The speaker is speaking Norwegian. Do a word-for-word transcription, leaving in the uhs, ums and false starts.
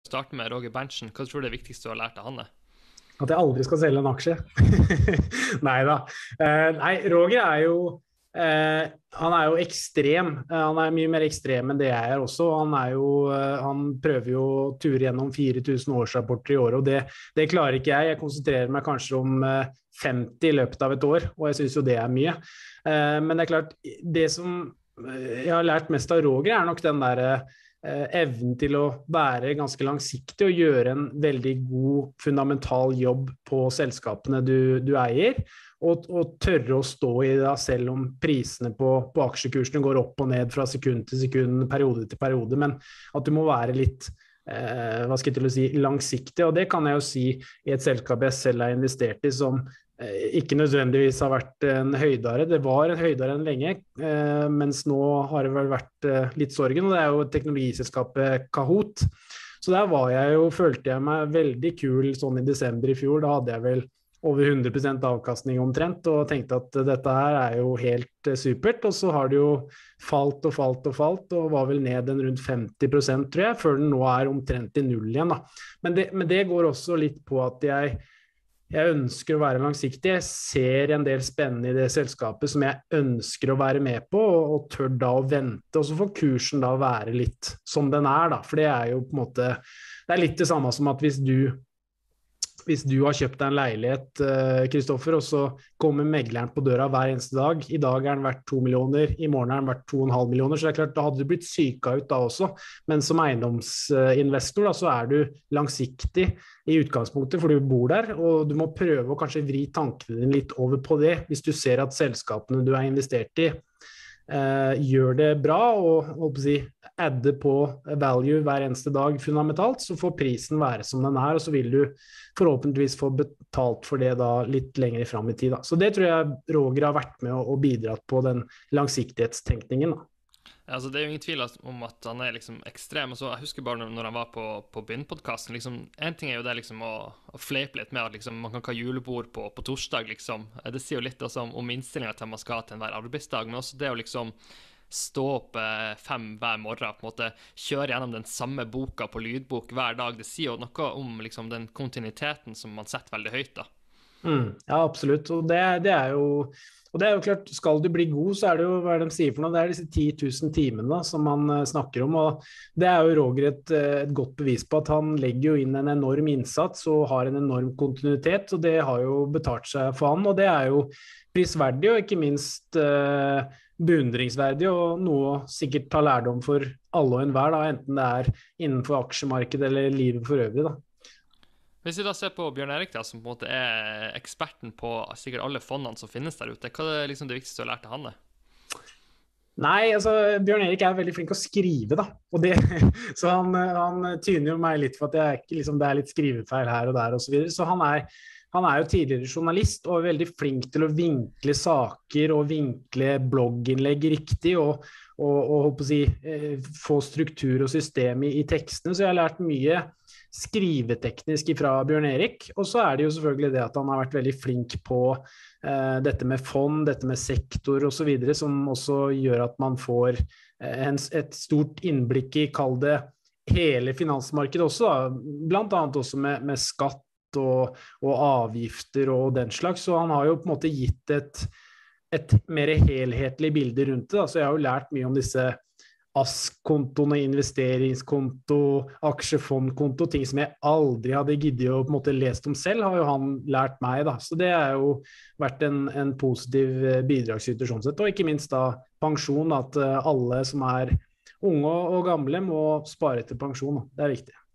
starte med Roger Berntsen. Hva tror du det viktigste du har lært av han? At jeg aldri skal selge en aksje. Neida. Uh, nei, Roger er jo, uh, han er jo ekstrem. Uh, han er mye mer ekstrem enn det jeg er også. Han er jo, uh, han prøver jo å ture gjennom fire tusen årsrapporter i året, og det, det klarer ikke jeg. Jeg konsentrerer meg kanskje om uh, femti i løpet av et år, og jeg synes jo det er mye. Uh, men det er klart, det som jeg har lært mest av Roger er nok den der eh, evnen til å være ganske langsiktig og gjøre en veldig god fundamental jobb på selskapene du, du eier, og, og tørre å stå i det selv om prisene på, på aksjekursene går opp og ned fra sekund til sekund, periode til periode, men at du må være litt eh, hva skal jeg til å si, langsiktig, og det kan jeg jo si i et selskap jeg selv har investert i som ikke nødvendigvis har vært en høydare. Det var en høydare enn lenge, eh, mens nå har det vel vært eh, litt sorgen, og det er jo teknologiselskapet Kahoot. Så der var jeg jo, følte jeg meg veldig kul sånn i desember i fjor. Da hadde jeg vel over hundre prosent avkastning omtrent, og tenkte at dette her er jo helt eh, supert. Og så har det jo falt og falt og falt, og var vel ned en rundt femti prosent, tror jeg, før den nå er omtrent i null igjen. Da. Men, det, men det går også litt på at jeg Jeg ønsker å være langsiktig. Jeg ser en del spennende i det selskapet som jeg ønsker å være med på, og, og tør da å vente, og så får kursen da være litt som den er da, for det er jo på en måte, det er litt det samme som at hvis du hvis du har kjøpt deg en leilighet, Kristoffer, og så kommer megleren på døra hver eneste dag, i dag er den verdt to millioner, i morgen er den verdt to og en halv millioner, så det er klart, da hadde du blitt syka ut da også, men som eiendomsinvestor da, så er du langsiktig i utgangspunktet, for du bor der, og du må prøve å kanskje vri tankene dine litt over på det, hvis du ser at selskapene du er investert i, Uh, gjør det bra og, og si, adde på value hver eneste dag fundamentalt, så får prisen være som den er, og så vil du forhåpentligvis få betalt for det da litt lenger frem i tid. Da. Så det tror jeg Roger har vært med og, og bidratt på den langsiktighetstenkningen. Da. Altså, det er jo ingen tvil om at han er liksom ekstrem, og så jeg husker bare når, når han var på, på Byn-podcasten, liksom, en ting er jo det liksom å, å fleipe litt med at liksom, man kan ikke ha julebord på, på torsdag, liksom. Det sier jo litt altså, om, om innstillingen til man skal ha til enhver arbeidsdag, men også det å liksom stå opp eh, fem hver morgen, på en måte kjøre gjennom den samme boka på lydbok hver dag, det sier jo noe om liksom, den kontinuiteten som man setter veldig høyt da. Mm, ja, absolutt, og det, det er jo Og det er jo klart, skal du bli god, så er det jo hva de sier for noe, det er disse ti tusen timene da, som man uh, snakker om, og det er jo Roger et, et godt bevis på at han legger jo inn en enorm innsats og har en enorm kontinuitet, og det har jo betalt seg for han, og det er jo prisverdig og ikke minst uh, beundringsverdig, og noe sikkert ta lærdom for alle og enhver, da, enten det er innenfor aksjemarkedet eller livet for øvrig da. Hvis vi da ser på Bjørn Erik da, som på en måte er eksperten på sikkert alle fondene som finnes der ute, hva er liksom det viktigste du har lært av han? Nei, altså Bjørn Erik er veldig flink å skrive da, og det, så han, han tyner jo meg litt for at jeg er ikke, liksom, det er litt skrivefeil her og der og så videre, så han er, han er jo tidligere journalist og er veldig flink til å vinkle saker og vinkle blogginnlegg riktig og, og, og håper å si, få struktur og system i, i tekstene, så jeg har lært mye skriveteknisk fra Bjørn Erik, og så er det jo selvfølgelig det at han har vært veldig flink på eh, dette med fond, dette med sektor og så videre, som også gjør at man får eh, en, et stort innblikk i, kall det, hele finansmarkedet også, da. Blant annet også med, med skatt og, og avgifter og den slags, så han har jo på en måte gitt et, et mer helhetlig bilde rundt det, da. Så jeg har jo lært mye om disse A S K-kontoene, investeringskonto, aksjefondkonto, ting som jeg aldri hadde giddet å på en måte lest om selv, har jo han lært meg da, så det har jo vært en, en positiv bidragsyter sånn sett, og ikke minst da pensjon, at alle som er unge og gamle må spare til pensjon, da. Det er viktig.